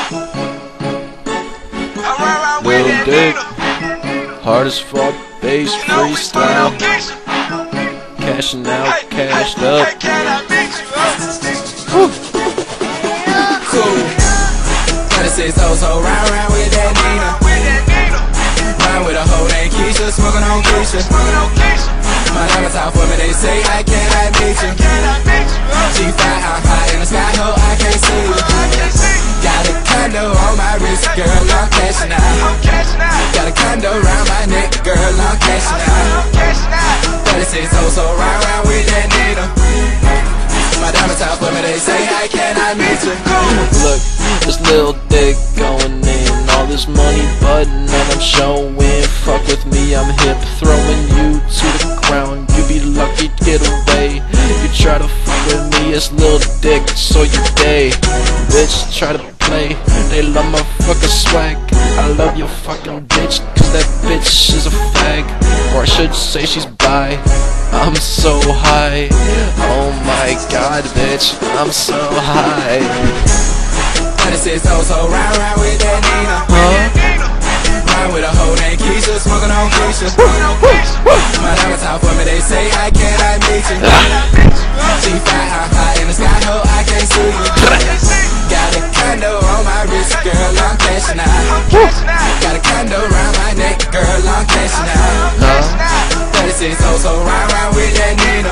Lil Dick, hard as fuck, bass freestyle, cashing out, cashed up. Cool. 36 hoes, so round with that Nina. Ride with a hoe named Keisha, smoking on Keisha. My diamonds out for me, they say I cannot meet you. G5, I'm high in the sky, ho, I can't see you. Got a condo on my wrist, girl, I'm cashing out. Got a condo around my neck, girl, I'm cashing out. 36 hoes, so round with that Nina. My diamonds out for me, they say I cannot meet you. Look, this Lil Dick going in, all this money, but none I'm showing. Fuck with me, I'm hip, throwing you to the ground. You be lucky to get away. You try to fuck with me, it's Lil Dick, so you day. Bitch, try to play, they love my fucking swag. I love your fucking bitch, cause that bitch is a fag. Or I should say she's bi. I'm so high, oh my god, bitch, I'm so high. 36 hoes, so round with that Nina. Ride with a hoe named Keisha, smoking on Keisha. My diamonds out for me, they say I cannot meet you. G5, I'm high in the sky, ho, I can't see you. Got a condo on my wrist, girl, I'm cashing out. Got a condo around my neck, girl, I'm cashing out. 36 hoes, so round with that Nina.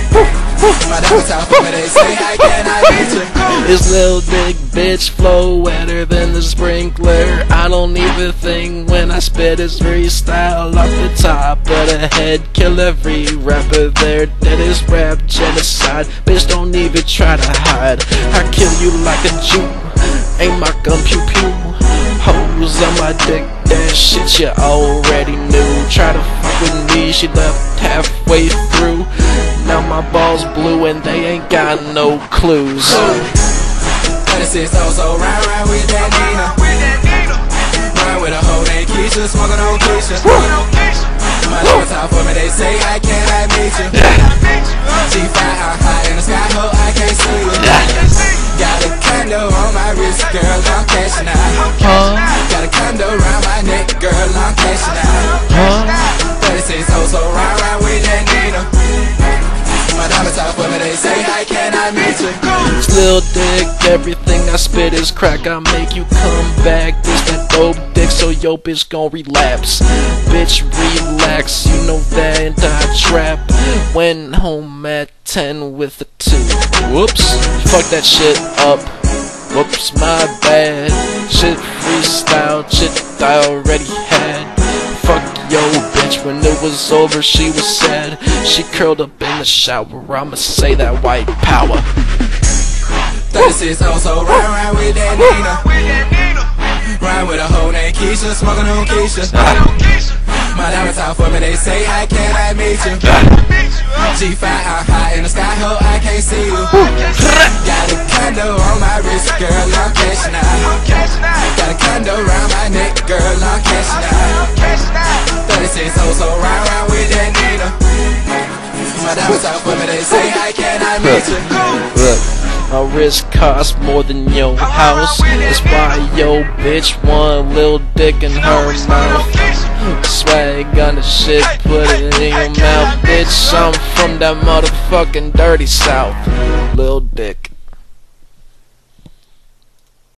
My diamonds out for me, they say I cannot meet you. It's Lil Dick, bitch, flow wetter than the sprinkler. I don't even think when I spit it's freestyle off the top of the head. Kill every rapper there, that is rap genocide. Bitch, don't even try to hide. I kill you like a Jew, aim my gun pew pew. Hoes on my dick, that shit you already knew. Try to fuck with me, she left halfway through. Now my balls blue and they ain't got no clues. 36 hoes, so round with that Nina. Ride with a hoe named Keisha, smoking on Keisha. My diamonds out for me, they say I cannot meet you. G5, I'm high in the sky, ho, I can't see you. Got a condo on my wrist, girl, I'm cashing out. Got a condo around my neck, girl, I'm cashing out. 36 hoes, so round with that Nina. My diamonds out for me, they say I cannot meet you. It's Lil Dick, everything I spit is crack. I make you come back. This that dope dick, so yo bitch gon' relapse. Bitch, relax, you know that and I trap. Went home at 10 with a 2. Whoops, fuck that shit up. Whoops, my bad. Shit freestyle, shit I already had. Fuck yo bitch, when it was over she was sad. She curled up in the shower, I'ma say that white power. 36 hoes, so round with that Nina. Ride with a hoe named Keisha, smoking on Keisha. My diamonds out for me, they say I cannot meet you. G5, I'm high in the sky, ho, I can't see you. Got a condo on my wrist, girl, I'm cashing out. Got a condo around my neck, girl, I'm cashing out. 36 hoes, so round with that Nina. My diamonds out for me, they say I cannot meet you. Look, my wrist costs more than your house. That's why yo bitch want Lil Dick in her mouth. Swag on the shit, put it in your mouth. Bitch, I'm from that motherfucking dirty south. Lil Dick.